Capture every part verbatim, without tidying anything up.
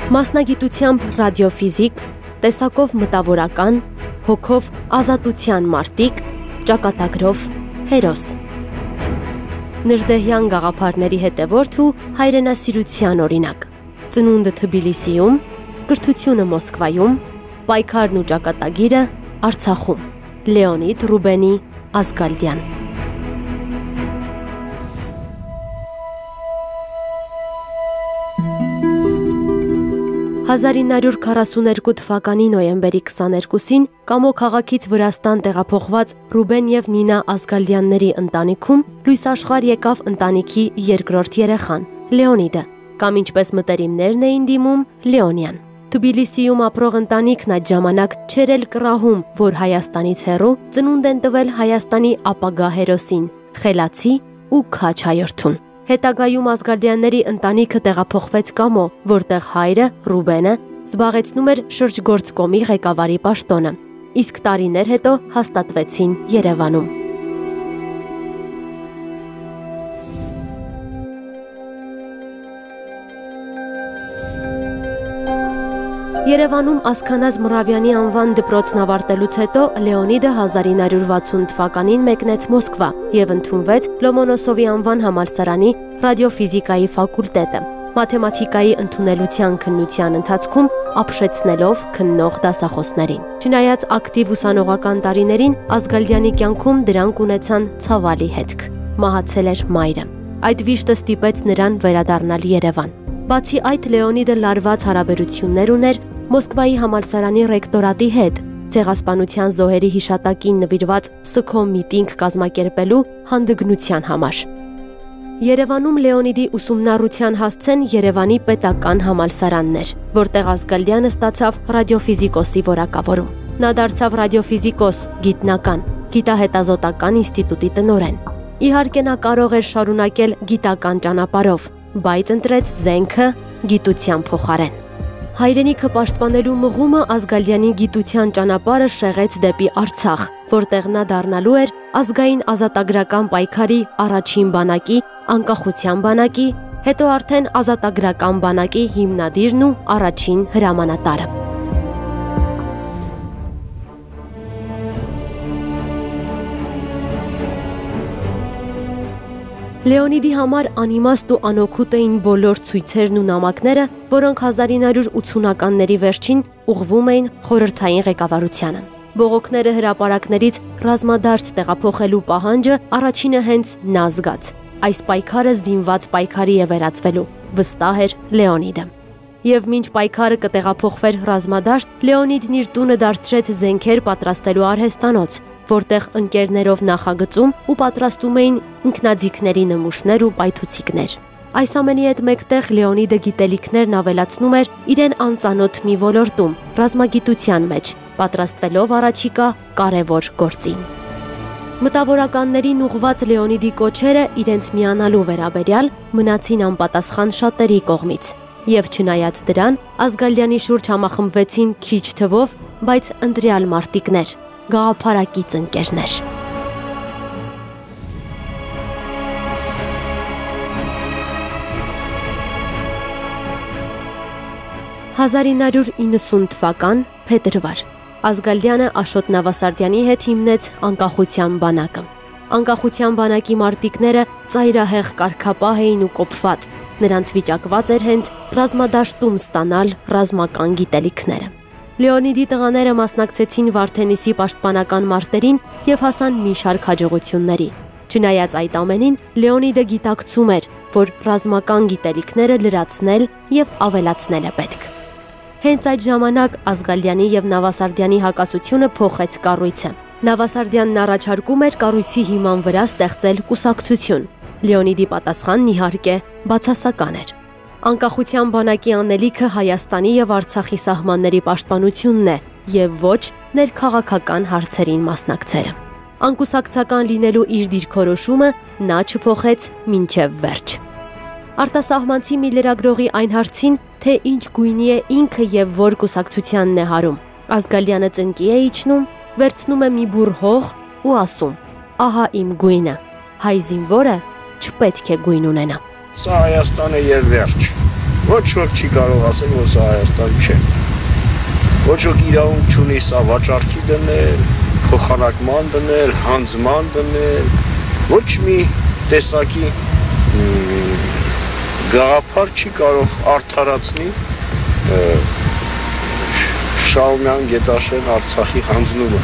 Մասնագիտությամբ ռադիոֆիզիկ, տեսակով մտավորական, հոգով ազատության մարտիկ, ճակատագրով հերոս։ Նժդեհյան գաղափարների հետևորդ ու հայրենասիրության օրինակ։ Ծնունդը Թբիլիսիում, կրթությունը Մոսկվայում, պայքարն ու ճակատագիրը Արցախում։ Լեոնիդ Ռուբենի Ազգալդյան։ հազար ինը հարյուր քառասուներկու թվականի նոյեմբերի քսաներկուսին Կամո քաղաքից Վրաստան տեղափոխված Ռուբեն եւ Նինա Ազգալդյանների ընտանիքում լույս աշխարհ եկավ ընտանիքի երկրորդ երեխան՝ Լեոնիդը, կամ ինչպես մտերիմներն էին դիմում, Լեոնյան։ Թբիլիսիում ապրող ընտանիքն այդ ժամանակ չէր էլ կռահում, որ Հայաստանից հեռու ծնունդ են տվել Հայաստանի ապագա հերոսին՝ խելացի ու քաջ հայորդուն։ Հետագայում Ազգալդյանների ընտանիքը տեղափոխվեց Կամո, որտեղ հայրը՝ Ռուբենը, զբաղեցնում էր շրջգործկոմի ղեկավարի պաշտոնը, իսկ տարիներ հետո հաստատվեցին Երևանում։ Երևանում Ասքանազ Մռավյանի անվան դպրոցն ավարտելուց հետո Լեոնիդը հազար ինը հարյուր վաթսուն թվականին մեկնեց Մոսկվա եւ ընդունվեց Լոմոնոսովի անվան համալսարանի ռադիոֆիզիկայի ֆակուլտետը, մաթեմատիկայի ընդունելության քննության ընթացքում ապշեցնելով քննող դասախոսներին։ Չնայած ակտիվ ուսանողական տարիներին, Ազգալդյանի կյանքում դրանք ունեցան ցավալի հետք։ Մահացել էր մայրը։ Այդ վիշտը ստիպեց նրան վերադառնալ Երևան։ Բացի այդ, Լեոնիդը լարված հարաբերություններ ուներ Մոսկվայի համալսարանի ռեկտորատի հետ, ցեղասպանության զոհերի հիշատակին նվիրված սգո միտինգ կազմակերպելու հանդգնության համար։ Երևանում Լեոնիդի ուսումնառության հասցեն Երևանի պետական համալսարանն էր, որտեղ Ազգալդյանը ստացավ ռադիոֆիզիկոսի որակավորում։ Նա դարձավ ռադիոֆիզիկոս, գիտնական, գիտահետազոտական ինստիտուտի տնօրեն։ Իհարկե նա կարող էր շարունակել գիտական ճանապարհով, բայց ընտրեց զենքը գիտության փոխարեն։ Հայրենիքը պաշտպանելու մղումը Ազգալդյանի գիտության ճանապարհը շեղեց դեպի Արցախ, որտեղ նա դառնալու էր ազգային ազատագրական պայքարի առաջին բանակի, անկախության բանակի, հետո արդեն ազատագրական բանակի հիմնադիրն ու առաջին հրամանատարը։ Լեոնիդի համար անիմաստ ու անօգուտ էին բոլոր ցույցերն ու նամակները, որոնք հազար ինը հարյուր ութսունականների վերջին ուղղվում էին խորհրդային ղեկավարությանը։ Բողոքները հրապարակներից ռազմադաշտ տեղափոխելու պահանջը առաջինը հենց նա զգաց։ Այս պայքարը զինված պայքարի է վերածվելու, վստահ էր Լեոնիդը։ Եվ մինչ պայքարը կտեղափոխվեր ռազմադաշտ, Լեոնիդն իր տունը դարձրեց զենքեր պատրաստելու արհեստանոց, որտեղ ընկերներով նախագծում ու պատրաստում էին ինքնաձիգների նմուշներ ու պայթուցիկներ։ Այս ամենի հետ մեկտեղ Լեոնիդը գիտելիքներն ավելացնում էր իրեն անծանոթ մի ոլորտում, ռազմագիտության մեջ, պատրաստվելով առաջիկա կարևոր գործին։ Մտավորականներին ուղղված Լեոնիդի կոչերը իրենց միանալու վերաբերյալ մնացին անպատասխան շատերի կողմից, եւ չնայած դրան, Ազգալդյանի շուրջ համախմբվեցին քիչ թվով, բայց ընտրյալ մարտիկներ, գաղափարակից ընկերներ։ հազար ինը հարյուր իննսուն թվական փետրվար Ազգալդյանը Աշոտ Նավասարդյանի հետ հիմնեց Անկախության բանակը։ Անկախության բանակի մարտիկները ծայրահեղ կարգապահ էին ու կոփված, նրանց վիճակված էր հենց ռազմադաշտում ստանալ ռազմական գիտելիքները։ Լեոնիդի տղաները մասնակցեցին Վարդենիսի պաշտպանական մարտերին եւ հասան մի շարք հաջողությունների։ Չնայած այդ ամենին, Լեոնիդը գիտակցում էր, որ ռազմական գիտելիքները լրացնել եւ ավելացնել է պետք։ Հենց այդ ժամանակ Ազգալդյանի եւ Նավասարդյանի հակասությունը փոխեց կառույցը։ Նավասարդյանն առաջարկում էր կառույցի հիման վրա ստեղծել կուսակցություն։ Լեոնիդի պատասխանն իհարկե բացասական էր։ Անկախության բանակի անելիքը Հայաստանի եւ Արցախի սահմանների պաշտպանությունն է եւ ոչ ներքաղաքական հարցերին մասնակցելը։ Անկուսակցական լինելու իր դիրքորոշումը նա չփոխեց մինչև վերջ։ Արտասահմանցի մի լրագրողի այն հարցին, թե ինչ գույնի է ինքը եւ որ կուսակցությանն է հարում, Ազգալդյանը ծնկի է իջնում, վերցնում է մի բուռ հող ու ասում. «Ահա իմ գույնը, հայ զինվորը չպետք է գույն ունենա»։ Սա Հայաստանը եւ վերջ։ Ոչ ոք չի կարող ասել, որ սա Հայաստան չէ։ Ոչ ոք իրավունք չունի սա վաճառքի դնել, փոխանակման դնել, հանձնման դնել, ոչ մի տեսակի գաղափար չի կարող արդարացնի Շահումյան Գետաշեն Արցախի հանձնումը։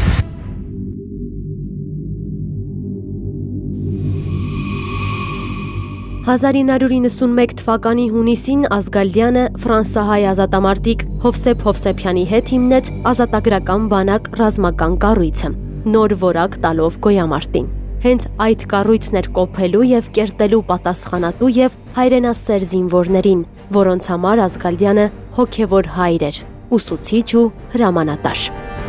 հազար ինը հարյուր իննսունմեկ թվականի հունիսին Ազգալդյանը ֆրանսահայ ազատամարտիկ Հովսեփ Հովսեփյանի հետ հիմնեց ազատագրական բանակ ռազմական կառույցը, նոր որակ տալով գոյամարտին։ Հենց այդ կառույցն էր կոփելու եւ կերտելու պատասխանատու եւ հայրենասեր զինվորներին, որոնց համար Ազգալդյանը հոգեվոր հայր էր, ուսուցիչ ու հրամանատար։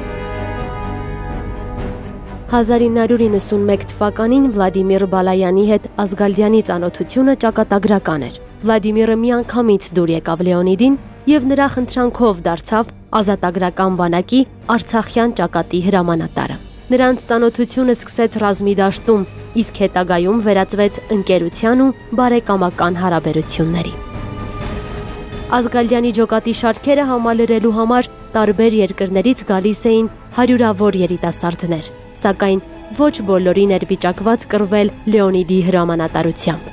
հազար ինը հարյուր իննսունմեկ թվականին Վլադիմիր Բալայանի հետ Ազգալդյանի ծանոթությունը ճակատագրական էր։ Վլադիմիրը միանգամից դուր եկավ Լեոնիդին եւ նրա խնդրանքով դարձավ ազատագրական բանակի Արցախյան ճակատի հրամանատարը։ Նրանց ծանոթությունը սկսեց ռազմի դաշտում, իսկ հետագայում վերածվեց ընկերության ու բարեկամական հարաբերությունների։ Ազգալդյանի ջոկատի շարքերը համալրելու համար տարբեր երկրներից գալիս էին հարյուրավոր երիտասարդներ, սակայն ոչ բոլորին էր վիճակված կռվել Լեոնիդի հրամանատարությամբ։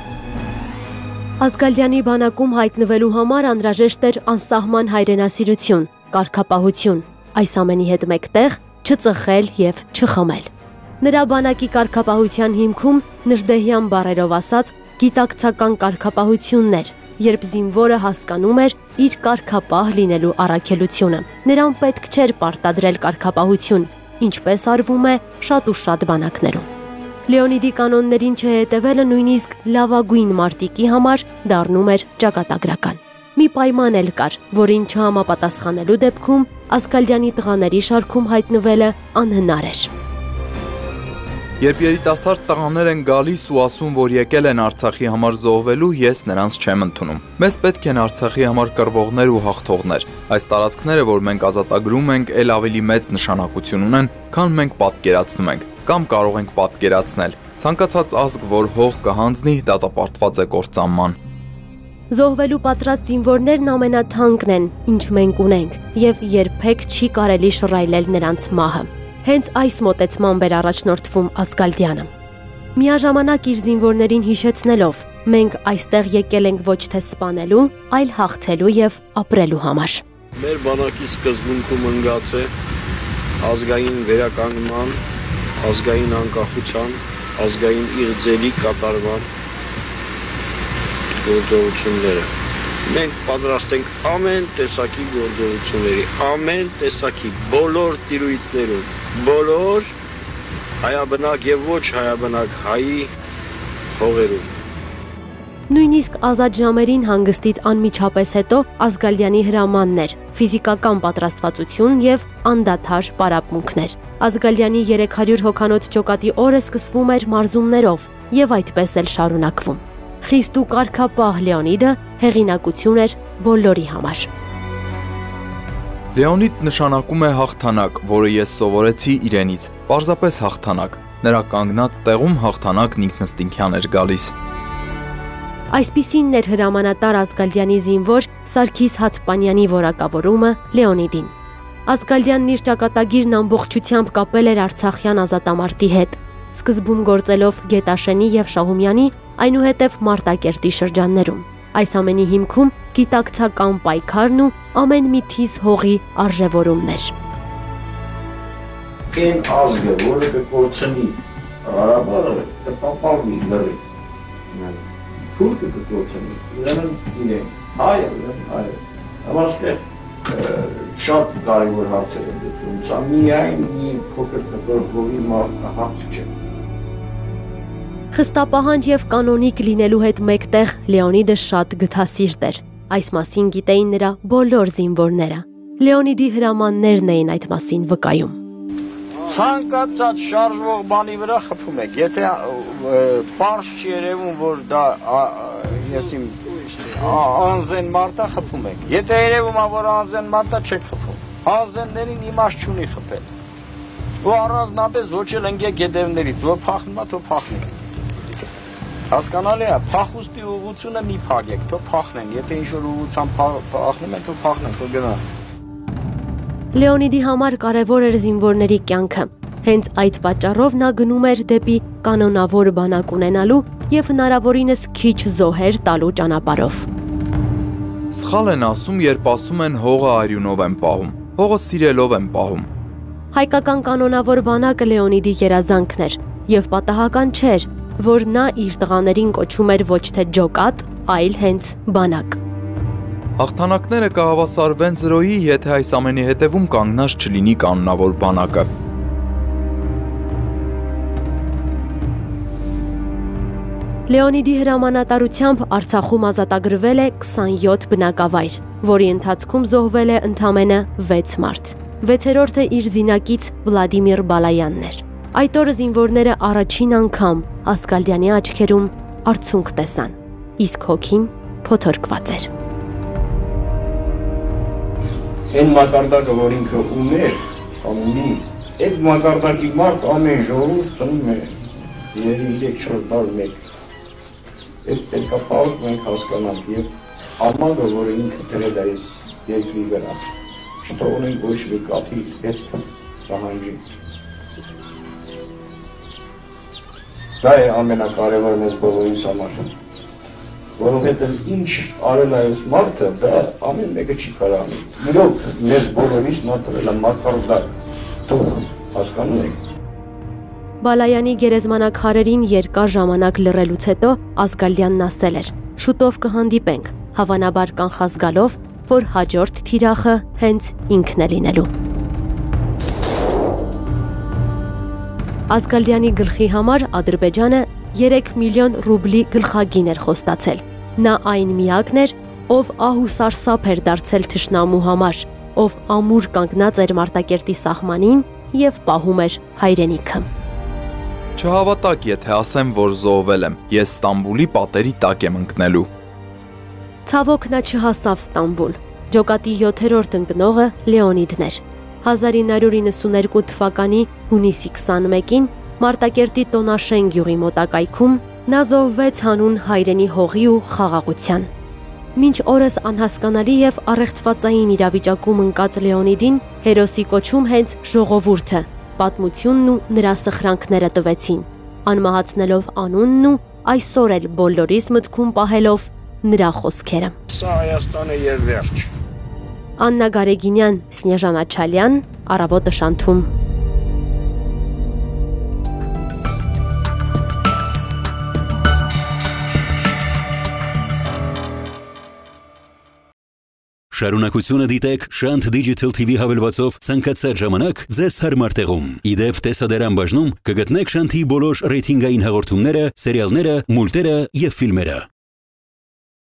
Ազգալդյանի բանակում հայտնվելու համար անհրաժեշտ էր անսահման հայրենասիրություն, կարգապահություն, այս ամենի հետ մեկտեղ չծխել եւ չխմել։ Նրա բանակի կարգապահության հիմքում Նժդեհյան բառերով ասած գիտակցական կարգապահությունն էր, երբ զինվորը հասկանում էր իր կարգապահ լինելու առաքելությունը։ Նրան պետք չէր պարտադրել կարգապահություն, ինչպես արվում է շատ ու շատ բանակներում։ Լեոնիդի կանոններին չհետևելը նույնիսկ լավագույն մարտիկի համար դառնում էր ճակատագրական։ Մի պայման էլ կար, որին չհամապատասխանելու դեպքում Ազգալդյանի տղաների շարքում հայտնվելը անհնար էր։ Երբ երիտասարդ տղաներ են գալիս ու ասում, որ եկել են Արցախի համար զոհվելու, ես նրանց չեմ ընդունում։ Մեզ պետք են Արցախի համար կռվողներ ու հաղթողներ։ Այս տարածքները, որ մենք ազատագրում ենք, ել ավելի մեծ նշանակություն ունեն, քան մենք պատկերացնում ենք, կամ կարող ենք պատկերացնել։ Ցանկացած ազգ, որ հող կհանձնի, դատապարտված է կործանման։ Զոհվելու պատրաստ զինվորներն ամենաթանկն են, ինչ մենք ունենք, եւ երբեք չի կարելի շռայլել նրանց մահը։ Հենց այս մոտեցմամբ էր առաջնորդվում Ազգալդյանը։ Միաժամանակ իր զինվորներին հիշեցնելով, մենք այստեղ եկել ենք ոչ թե սպանելու, այլ հաղթելու եւ ապրելու համար։ Մեր բանակի սկզբունքում ընկած է ազգային վերականգնման, ազգային անկախության, ազգային իղձերի կատարման գործողությունները։ Մենք պատրաստ ենք ամեն տեսակի գործողությունների, ամեն տեսակի բոլոր տիրույթներում, բոլոր հայաբնակ եւ ոչ հայաբնակ հայի հողերում։ Նույնիսկ ազատ ժամերին հանգստից անմիջապես հետո Ազգալդյանի հրամանն էր, ֆիզիկական պատրաստվածություն եւ անդադար պարապմունքներ։ Ազգալդյանի երեք հարյուր հոգանոց ջոկատի օրը սկսվում էր մարզումներով եւ այդպես էլ շարունակվում։ Խիստ ու կարգապահ Լեոնիդը հեղինակություն էր բոլորի համար։ Լեոնիդ նշանակում է հաղթանակ, որը ես սովորեցի իրենից, պարզապես հաղթանակ։ Նրա կանգնած տեղում հաղթանակն ինքնըստինքյան էր գալիս։ Այսպիսինն էր հրամանատար Ազգալդյանի զինվոր Սարգիս Հացպանյանի որակավորումը Լեոնիդին։ Ազգալդյանն իր ճակատագիրն ամբողջությամբ կապել էր Արցախյան ազատամարտի հետ, սկզբում գործելով Գետաշենի եւ Շահումյանի, այնուհետև Մարտակերտի շրջաններում։ Այս ամենի հիմքում գիտակցական պայքարն ու ամեն մի թիզ հողի արժևորումն էր։ Այն ազգը, որը կկորցնի Ղարաբաղը, կպապավի լրի։ Թուրքը կկորցնի, ուրեմն իրեն, հայը, ուրեմն հայը։ Համաստեղ շատ կարևոր հարցեր են դեպքում, սա միայն մի փոքր կտոր հողի հարց չէ։ Խստապահանջ եւ կանոնիկ լինելու հետ մեկտեղ Լեոնիդը շատ գթասիրտ էր։ Այս մասին գիտեին նրա բոլոր զինվորները։ Լեոնիդի հրամաններն էին այդ մասին վկայում։ Ցանկացած շարժվող բանի վրա խփում եք։ Եթե պարզ չի երևում, որ դա եսիմ անզեն մարտա խփում եք։ Եթե երևում է, որ անզեն մարտա չեք խփում։ Անզեններին իմաստ չունի խփել։ Ու առանձնապես ոչ էլ ընկե գետևներից, որ փախնում է, թող փախնի։ Հասկանալի է, փախուստի ուղղությունը մի փակեք, թող փախնեն, եթե ինչ-որ ուղղությամբ փախնում են, թող փախնեն, թող գնան։ Լեոնիդի համար կարևոր էր զինվորների կյանքը։ Հենց այդ պատճառով նա գնում էր դեպի կանոնավոր բանակ ունենալու եւ հնարավորինս քիչ զոհեր տալու ճանապարհով։ Սխալ են ասում, երբ ասում են հողը արյունով են պահում, հողը սիրելով են պահում։ Հայկական կանոնավոր բանակը Լեոնիդի երազանքն էր եւ պատահական չէր, որ նա իր տղաներին կոչում էր ոչ թե ջոկատ, այլ հենց բանակ։ Հաղթանակները կհավասարվեն զրոյի, եթե այս ամենի հետևում կանգնած չլինի կանոնավոր բանակը։ Լեոնիդի հրամանատարությամբ Արցախում ազատագրվել է քսանյոթ բնակավայր, որի ընթացքում զոհվել է ընդամենը վեց մարդ։ Վեցերորդը իր զինակից Վլադիմիր Բալայանն էր։ Այդ օրը զինվորները առաջին անգամ Ասկալյանի աչքերում արցունք տեսան, իսկ հոգին փոթորկված էր։ Այն մակարդակը, որ ինքը ուներ, կամ ունի, այդ մակարդակի մարդ ամեն ժողով ծնում է երեք-չորս տարի մեկ։ Այդ պետք է պարոք մենք հասկանանք և ամագը, որը ինքը դրել է այս երկրի վրա, չթողնենք ոչ մի կապի հետ պահանջի։ Դա է ամենակարևորը մեզ բոլորիս համար, որովհետև ինչ արել է այս մարդը, դա ամեն մեկը չի կարող անել։ Իրոք մեզ բոլորիս նա տվել է մակարդակ, թող հասկանում եք։ Բալայանի գերեզմանաքարերին երկար ժամանակ լռելուց հետո Ասկալյանն ասել էր. «Շուտով կհանդիպենք, հավանաբար կանխազգալով, որ հաջորդ թիրախը հենց ինքն է լինելու»։ Ասկալյանի գլխի համար Ադրբեջանը երեք միլիոն ռուբլի գլխագին էր խոստացել։ Նա այն միակն էր, ով ահ ու սարսափ էր դարձել թշնամու համար, ով ամուր կանգնած էր Մարտակերտի սահմանին և պահում էր հայրենիքը։ Չհավատակ, եթե ասեմ, որ զոհվել եմ, ես Ստամբուլի պատերի տակ եմ ընկնելու։ Ցավոք նա չհասավ Ստամբուլ։ Ջոկատի յոթերորդ ընկնողը Լեոնիդն էր։ հազար ինը հարյուր իննսունհինգ թվականի հունիսի քսանմեկին Մարտակերտի Տոնաշեն գյուղի մոտակայքում նա զոհվեց հանուն հայրենի հողի ու խաղաղության։ Մինչ օրս անհասկանալի և առեղծվածային իրավիճակում ընկած Լեոնիդին հերոսի կոչում հենց ժողովուրդը, պատմությունն ու նրա սխրանքները տվեցին, անմահացնելով անունն ու այսօր էլ բոլորիս մտքում պահելով նրա խոսքերը։ Սա Հայաստանը և վերջ։ Աննա Գարեգինյան, Սնեժանա Չալյան, Առավոտը շանթում։ Շարունակությունը դիտեք Շանթ Digital T V հավելվածով ցանկացած ժամանակ ձեզ հարմար տեղում։ Իդեպ տեսադարան բաժնում կգտնեք Շանթի բոլոր ռեյթինգային հաղորդումները, սերիալները, մուլտերը և ֆիլմերը։